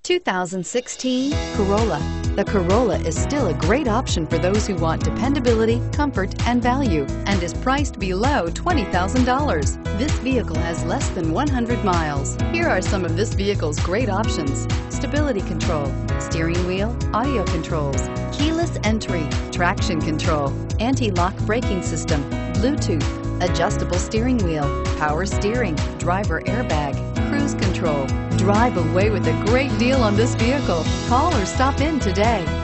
2016 Corolla. The Corolla is still a great option for those who want dependability, comfort, and value, and is priced below $20,000. This vehicle has less than 100 miles. Here are some of this vehicle's great options: stability control, steering wheel audio controls, keyless entry, traction control, anti-lock braking system, Bluetooth, adjustable steering wheel, power steering, driver airbag, cruise control. Drive away with a great deal on this vehicle. Call or stop in today.